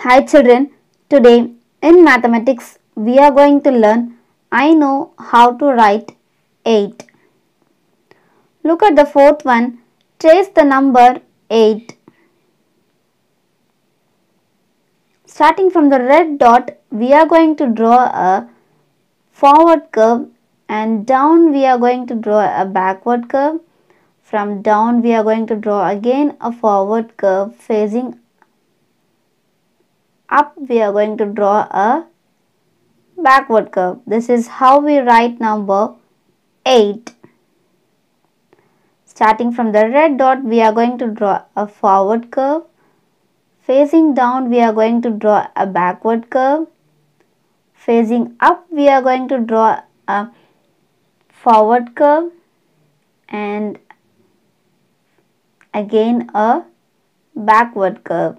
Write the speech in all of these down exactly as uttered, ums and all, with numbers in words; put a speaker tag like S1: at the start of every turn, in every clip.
S1: Hi children, today in mathematics we are going to learn I know how to write eight. Look at the fourth one, trace the number eight. Starting from the red dot, we are going to draw a forward curve and down we are going to draw a backward curve. From down we are going to draw again a forward curve facing up we are going to draw a backward curve. This is how we write number eight. Starting from the red dot we are going to draw a forward curve. Facing down we are going to draw a backward curve. Facing up we are going to draw a forward curve and again a backward curve.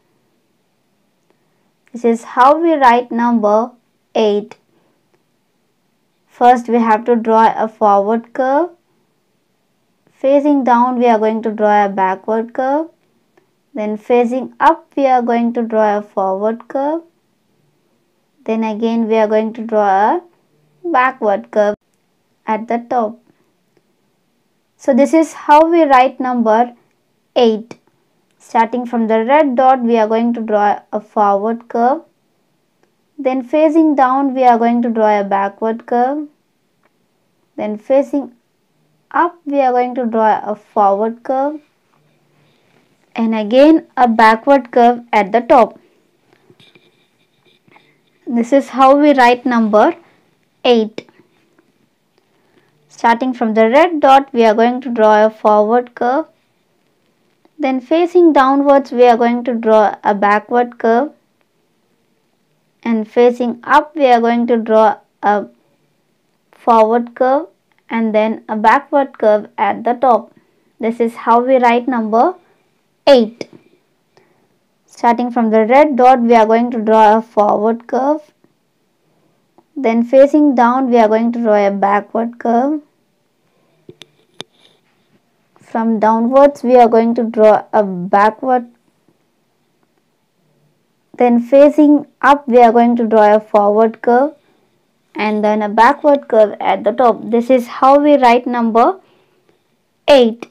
S1: This is how we write number eight. First we have to draw a forward curve. Facing down we are going to draw a backward curve. Then facing up we are going to draw a forward curve. Then again we are going to draw a backward curve at the top. So this is how we write number eight. Starting from the red dot we are going to draw a forward curve. Then facing down we are going to draw a backward curve. Then facing up we are going to draw a forward curve and again a backward curve at the top. This is how we write number eight. Starting from the red dot we are going to draw a forward curve. Then facing downwards we are going to draw a backward curve and facing up we are going to draw a forward curve and then a backward curve at the top. This is how we write number eight. Starting from the red dot we are going to draw a forward curve. Then facing down we are going to draw a backward curve. From downwards we are going to draw a backward. Then facing up we are going to draw a forward curve and then a backward curve at the top. This is how we write number eight.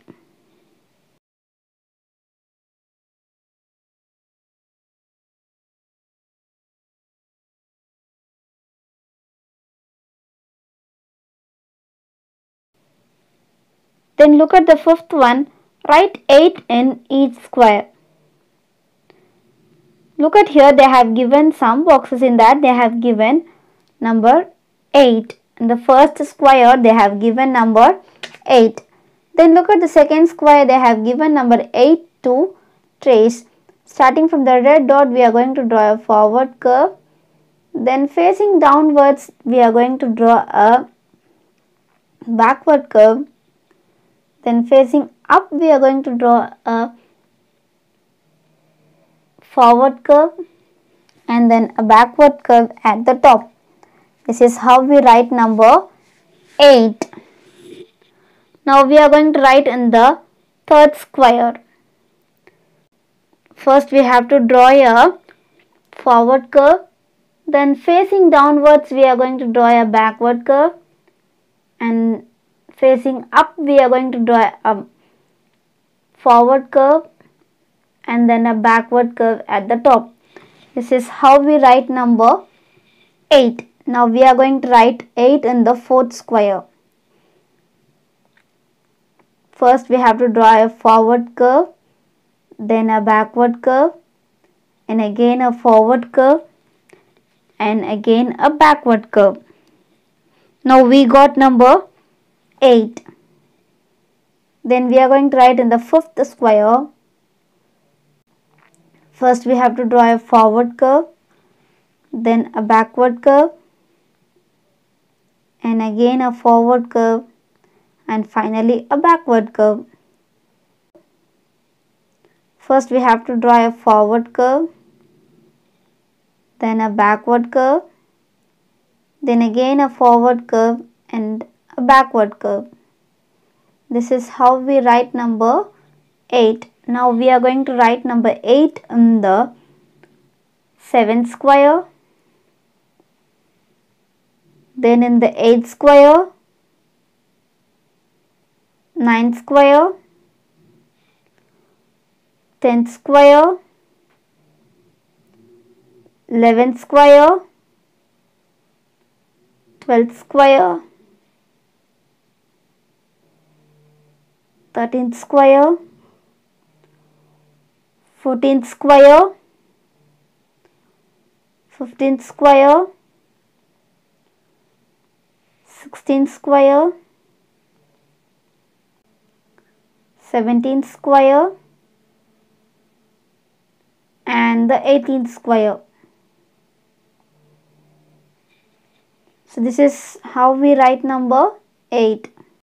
S1: Then look at the fifth one, write eight in each square. Look at here, they have given some boxes. In that they have given number eight. In the first square they have given number eight. Then look at the second square, they have given number eight to trace. Starting from the red dot we are going to draw a forward curve. Then facing downwards we are going to draw a backward curve. Then facing up we are going to draw a forward curve and then a backward curve at the top. This is how we write number eight. Now we are going to write in the third square. First we have to draw a forward curve. Then facing downwards we are going to draw a backward curve and facing up we are going to draw a forward curve and then a backward curve at the top. This is how we write number eight. Now we are going to write eight in the fourth square. First we have to draw a forward curve, then a backward curve and again a forward curve and again a backward curve. Now we got number eight. Then we are going to write in the fifth square. First we have to draw a forward curve, then a backward curve and again a forward curve and finally a backward curve. First we have to draw a forward curve, then a backward curve, then again a forward curve and a backward curve. This is how we write number eight. Now we are going to write number eight in the seven square. Then in the eight square, nine square, ten square, eleven square, twelve square, thirteen square, fourteen square, fifteen square, sixteen square, seventeen square, and the eighteen square. So this is how we write number eight.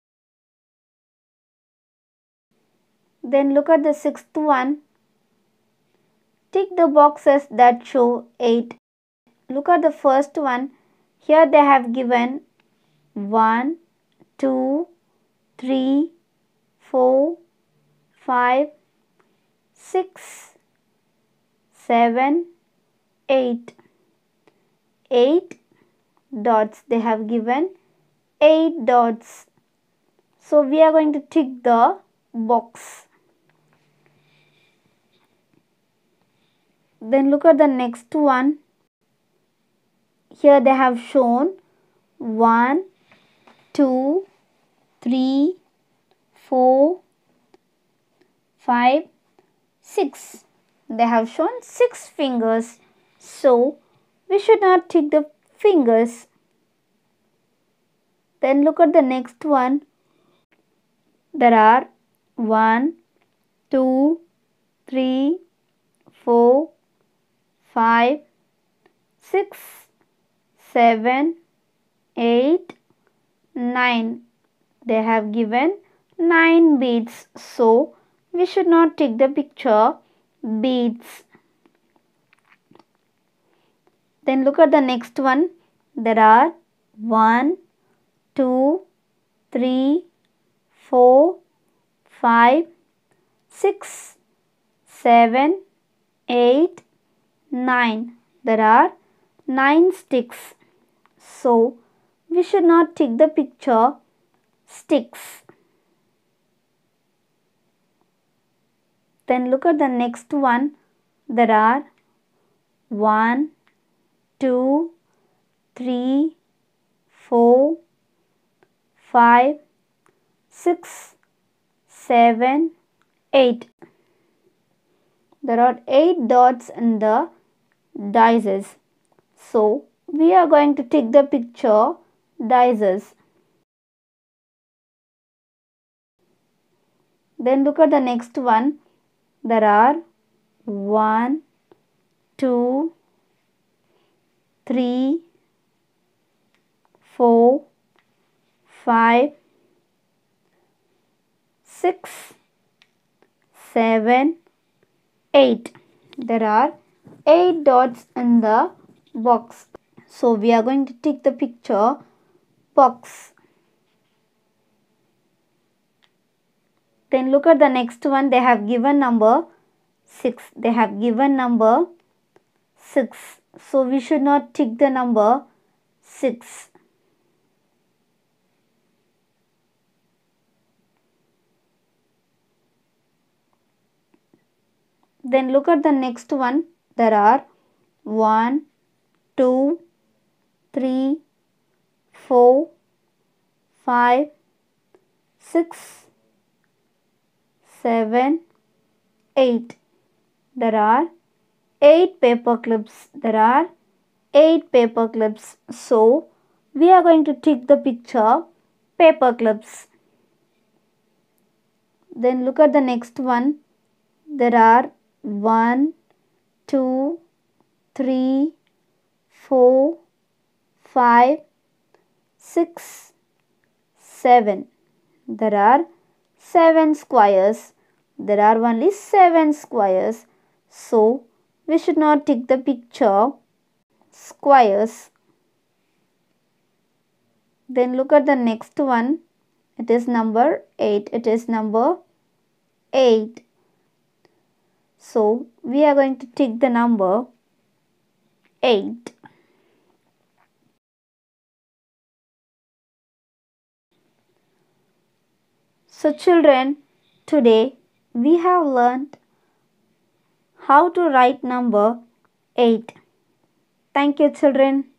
S1: Then look at the sixth one. Tick the boxes that show eight. Look at the first one. Here they have given one, two, three, four, five, six, seven, eight. eight dots. They have given eight dots. So we are going to tick the box. Then look at the next one. Here they have shown one, two, three, four, five, six. They have shown six fingers. So we should not tick the fingers. Then look at the next one. There are one, two, three, four, five, six, seven, eight, nine. They have given nine beads. So we should not tick the picture beads. Then look at the next one. There are one, two, three, four, five, six, seven, eight, nine. There are nine sticks. So we should not tick the picture sticks. Then look at the next one. There are one, two, three, four, five, six, seven, eight. There are eight dots in the dices. So we are going to tick the picture dices. Then look at the next one. There are one, two, three, four, five, six, seven, eight. There are eight dots in the box. So we are going to tick the picture box. Then look at the next one. They have given number six. They have given number six. So we should not tick the number six. Then look at the next one. There are one, two, three, four, five, six, seven, eight. There are eight paper clips. There are eight paper clips. So we are going to tick the picture paper clips. Then look at the next one. There are one, two, three, four, five, six, seven. There are seven squares. There are only seven squares. So we should not tick the picture squares. Then look at the next one. It is number eight. It is number eight. So we are going to tick the number eight. So children, today we have learned how to write number eight. Thank you children.